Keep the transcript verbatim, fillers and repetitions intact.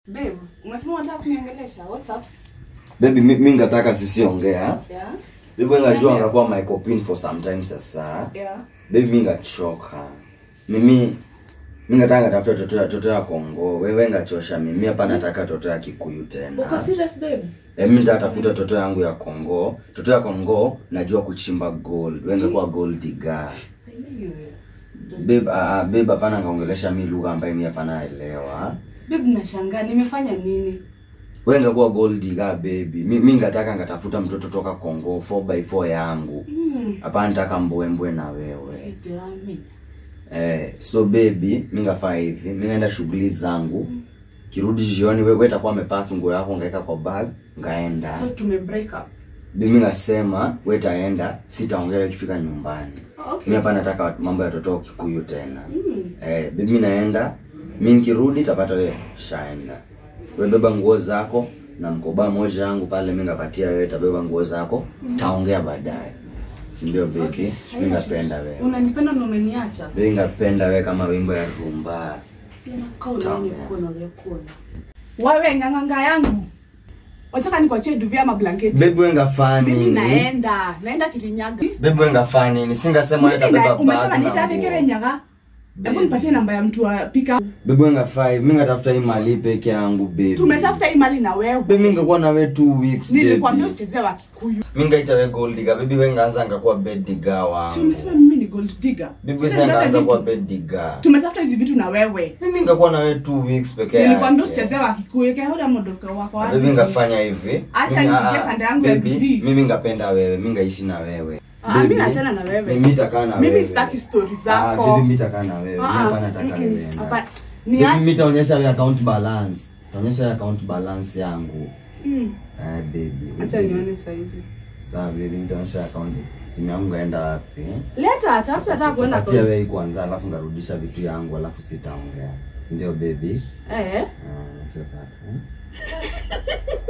Babe, unasema unataka kuniongelesha? What's up? Baby, mimi ngataka sisi ongea. Yeah. Baby, ngajua ngakuwa my copine for sometimes sasa. Yeah. Baby, mimi ngachoka. Mimi mimi ngataka tafuta toto ya toto ya Kongo. Wewe ngachosha mimi hapa nataka toto ya Kikuyu tena. Uko serious babe? Eh, mimi nitatafuta toto yangu ya Kongo. Toto ya Kongo najua kuchimba gold. Wewe ngekuwa gold digger. Babe, ah uh, babe hapana ngaongelesha mimi lugha ambayo mimi hapana naelewa. Babe, nashangaa nimefanya nini? Wewe ngekuwa gold digger baby. Mimi ngataka ngatafuta mtoto toka Kongo four by four yangu. Hapa mm. Nataka mbwembwe na wewe. Edami. Eh, so baby, mimi ngafaa hivi. Mimi naenda shughuli zangu. Mm. Kirudi jioni wewe utakuwa umepack nguo yako ngaeka kwa bag, ngaenda. So tume break up. Mimi ngasema wewe taenda, sitaongea ikifika nyumbani. Okay. Mimi hapa nataka mambo ya toto Kikuyu tena. Mm. Eh, baby naenda. Mimi nikirudi tapata wewe shaenda. Wewe beba nguo zako na mkoba moja yangu pale mimi ngapatia wewe tabeba nguo zako, mm. Taongea baadaye. Si ndio baby? Okay. Mimi napenda wewe. Unanipenda na umeniacha? Mimi napenda wewe kama wimbo ya rumba. Pia na kauli ni mkono wako. Wewe nganganga yangu. Wataka nikuachie duvia ama blanketi? Baby wenga fani. Mimi naenda. Naenda Kirinyaga. Baby wenga fani. Nisingasema wewe tabeba bag. Umesema nitaende Kirinyaga? Hebu nipatie namba ya mtu wa pika. Baby wenga five. Mimi ngatafuta hii mali peke yangu baby. Tumetafuta hii mali na wewe. Baby mimi ngekuwa na wewe two weeks baby. Nilikwambia usichezee wa Kikuyu. Mimi ngaita wewe gold digger. Baby wenga anza ngakuwa bed digger wangu. Si umesema mimi ni gold digger? Baby wenga anza kuwa bed digger. Tumetafuta hizi vitu na wewe. Mimi ngekuwa na wewe two weeks peke yake. Nilikwambia usichezee wa Kikuyu. Kwa hiyo modoka wako wapi? Baby ngafanya hivi. Acha niingie kanda yangu ya bibi. Mimi ngapenda wewe. Mimi ngaishi na wewe. Ah, mimi naachana na wewe. Mimi nitakaa na wewe. Mimi sitaki stories zako. Ah, baby mimi nitakaa na wewe. Mimi hapa nataka wewe. Hapa ni acha. Mimi nitaonyesha wewe account balance. Nitaonyesha wewe account balance yangu. Mm. Eh baby. Acha nione size. Sawa baby, nitaonyesha account. Simu yangu ngaenda wapi? Leta tafuta hata kuona account. Atia wewe kwanza alafu ngarudisha vitu yangu alafu sitaongea. Si ndio baby? Eh. Ah, nachopata.